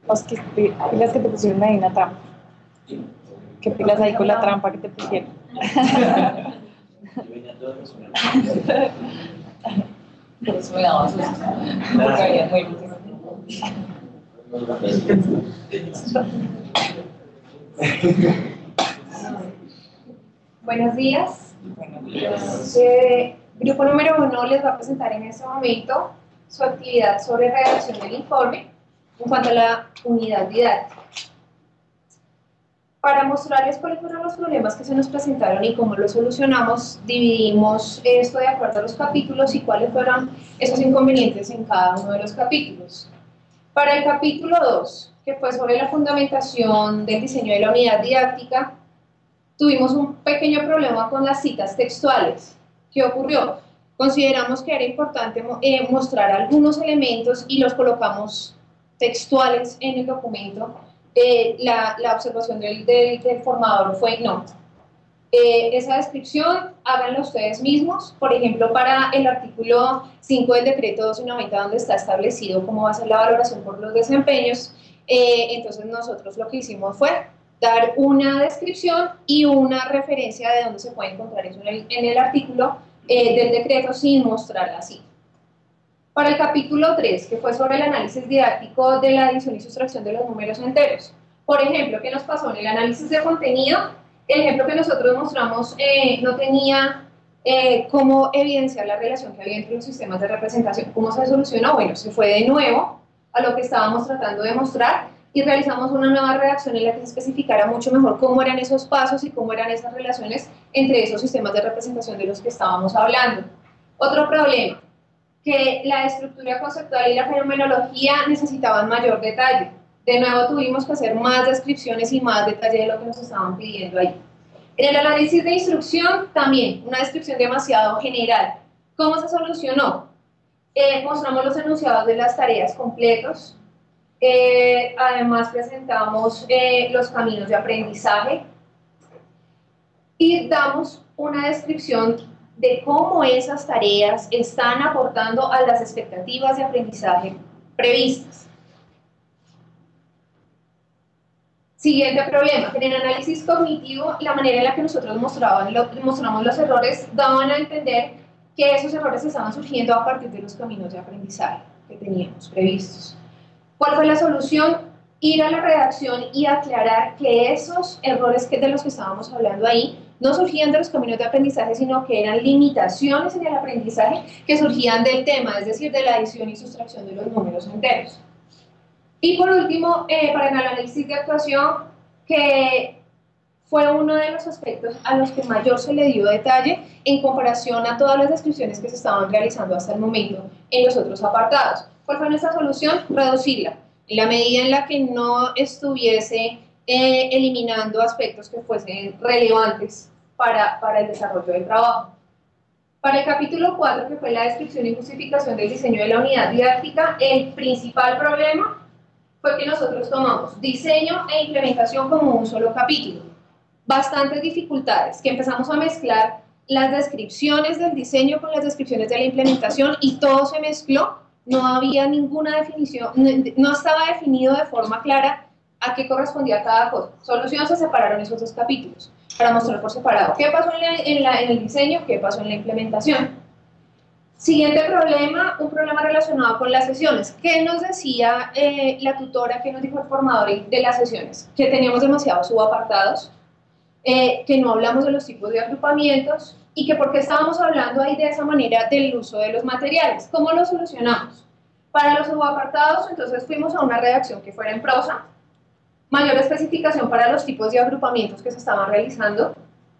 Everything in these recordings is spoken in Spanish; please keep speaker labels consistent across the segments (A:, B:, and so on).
A: Pues que pilas que te pusieron ahí una trampa. ¿Qué pilas ahí con la trampa que te pusieron?
B: Por eso me daba susto, porque había muertos.
C: Buenos días. Grupo número 1 les va a presentar en este momento su actividad sobre redacción del informe en cuanto a la unidad didáctica. Para mostrarles cuáles fueron los problemas que se nos presentaron y cómo los solucionamos, dividimos esto de acuerdo a los capítulos y cuáles fueron esos inconvenientes en cada uno de los capítulos. Para el capítulo 2, que fue sobre la fundamentación del diseño de la unidad didáctica, tuvimos un pequeño problema con las citas textuales. ¿Qué ocurrió? Consideramos que era importante mostrar algunos elementos y los colocamos textuales en el documento. La observación del formador fue no. Esa descripción háganla ustedes mismos, por ejemplo para el artículo 5 del decreto 1290 donde está establecido cómo va a ser la valoración por los desempeños. Entonces nosotros lo que hicimos fue dar una descripción y una referencia de dónde se puede encontrar eso en el artículo del decreto sin mostrarla así. Para el capítulo 3, que fue sobre el análisis didáctico de la adición y sustracción de los números enteros. Por ejemplo, ¿qué nos pasó en el análisis de contenido? El ejemplo que nosotros mostramos no tenía cómo evidenciar la relación que había entre los sistemas de representación. ¿Cómo se solucionó? Bueno, se fue de nuevo a lo que estábamos tratando de mostrar y realizamos una nueva redacción en la que se especificara mucho mejor cómo eran esos pasos y cómo eran esas relaciones entre esos sistemas de representación de los que estábamos hablando. Otro problema, que la estructura conceptual y la fenomenología necesitaban mayor detalle. De nuevo tuvimos que hacer más descripciones y más detalle de lo que nos estaban pidiendo ahí. En el análisis de instrucción también, una descripción demasiado general. ¿Cómo se solucionó? Mostramos los enunciados de las tareas completos, además presentamos los caminos de aprendizaje y damos una descripción de cómo esas tareas están aportando a las expectativas de aprendizaje previstas. Siguiente problema, que en el análisis cognitivo, la manera en la que nosotros mostramos los errores daban a entender que esos errores estaban surgiendo a partir de los caminos de aprendizaje que teníamos previstos. ¿Cuál fue la solución? Ir a la redacción y aclarar que esos errores de los que estábamos hablando ahí no surgían de los caminos de aprendizaje, sino que eran limitaciones en el aprendizaje que surgían del tema, es decir, de la adición y sustracción de los números enteros. Y por último, para el análisis de actuación, que fue uno de los aspectos a los que mayor se le dio detalle en comparación a todas las descripciones que se estaban realizando hasta el momento en los otros apartados. ¿Cuál fue nuestra solución? Reducirla, en la medida en la que no estuviese eliminando aspectos que fuesen relevantes para el desarrollo del trabajo. Para el capítulo 4, que fue la descripción y justificación del diseño de la unidad didáctica, el principal problema fue que nosotros tomamos diseño e implementación como un solo capítulo. Bastantes dificultades, que empezamos a mezclar las descripciones del diseño con las descripciones de la implementación y todo se mezcló, no había ninguna definición, no estaba definido de forma clara a qué correspondía cada cosa. Solución, se separaron esos dos capítulos para mostrar por separado qué pasó en el diseño, qué pasó en la implementación. Siguiente problema, un problema relacionado con las sesiones. ¿Qué nos decía la tutora, qué nos dijo el formador de las sesiones? Que teníamos demasiados subapartados, que no hablamos de los tipos de agrupamientos y que por qué estábamos hablando ahí de esa manera del uso de los materiales. ¿Cómo lo solucionamos? Para los subapartados, entonces fuimos a una redacción que fuera en prosa, mayor especificación para los tipos de agrupamientos que se estaban realizando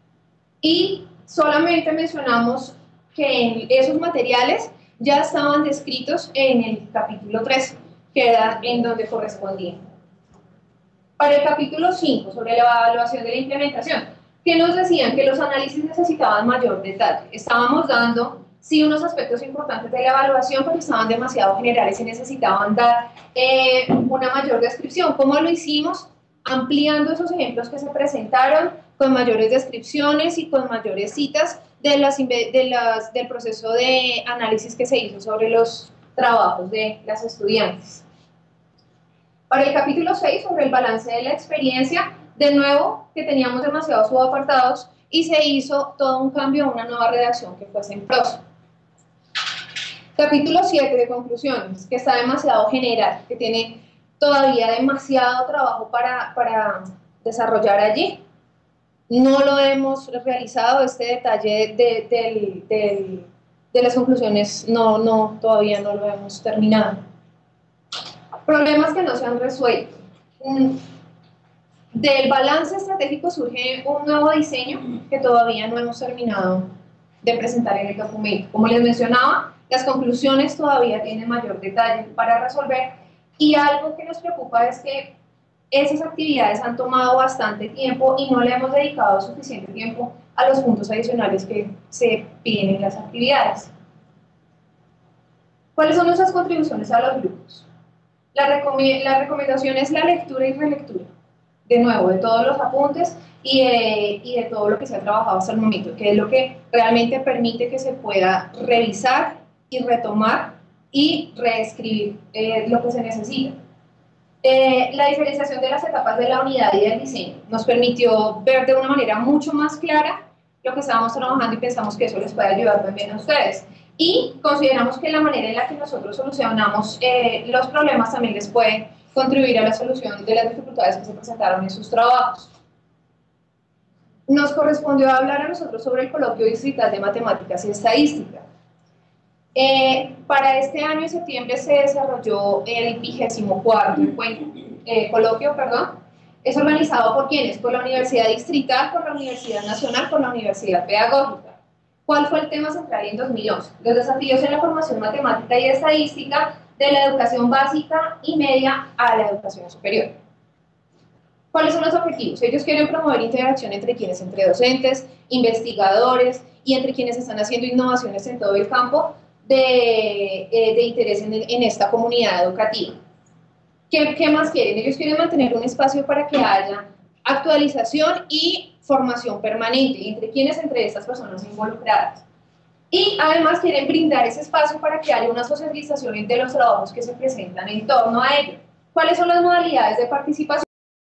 C: y solamente mencionamos que esos materiales ya estaban descritos en el capítulo 3, que era en donde correspondían. Para el capítulo 5, sobre la evaluación de la implementación, ¿qué nos decían? Que los análisis necesitaban mayor detalle. Estábamos dando, sí, unos aspectos importantes de la evaluación, pero estaban demasiado generales y necesitaban dar una mayor descripción. ¿Cómo lo hicimos? Ampliando esos ejemplos que se presentaron, con mayores descripciones y con mayores citas del proceso de análisis que se hizo sobre los trabajos de las estudiantes. Ahora el capítulo 6 sobre el balance de la experiencia, de nuevo que teníamos demasiados subapartados y se hizo todo un cambio a una nueva redacción que fuese en prosa. Capítulo 7 de conclusiones, que está demasiado general, que tiene todavía demasiado trabajo para desarrollar allí. No lo hemos realizado, este detalle de las conclusiones todavía no lo hemos terminado. Problemas que no se han resuelto. Del balance estratégico surge un nuevo diseño que todavía no hemos terminado de presentar en el documento. Como les mencionaba, las conclusiones todavía tienen mayor detalle para resolver y algo que nos preocupa es que esas actividades han tomado bastante tiempo y no le hemos dedicado suficiente tiempo a los puntos adicionales que se piden en las actividades. ¿Cuáles son nuestras contribuciones a los grupos? La recomendación es la lectura y relectura, de nuevo, de todos los apuntes y de todo lo que se ha trabajado hasta el momento, que es lo que realmente permite que se pueda revisar y retomar y reescribir lo que se necesita. La diferenciación de las etapas de la unidad y del diseño nos permitió ver de una manera mucho más clara lo que estábamos trabajando y pensamos que eso les puede ayudar también a ustedes. Y consideramos que la manera en la que nosotros solucionamos los problemas también les puede contribuir a la solución de las dificultades que se presentaron en sus trabajos. Nos correspondió hablar a nosotros sobre el coloquio distrital de matemáticas y estadística. Para este año, en septiembre, se desarrolló el 24º coloquio, es organizado por ¿quiénes? Por la Universidad Distrital, por la Universidad Nacional, por la Universidad Pedagógica. ¿Cuál fue el tema central en 2011? Los desafíos en la formación matemática y estadística de la educación básica y media a la educación superior. ¿Cuáles son los objetivos? Ellos quieren promover interacción entre quienes, entre docentes, investigadores y entre quienes están haciendo innovaciones en todo el campo de interés en esta comunidad educativa. ¿Qué más quieren? Ellos quieren mantener un espacio para que haya actualización y formación permanente entre quienes, entre estas personas involucradas. Y además quieren brindar ese espacio para que haya una socialización entre los trabajos que se presentan en torno a ello. ¿Cuáles son las modalidades de participación?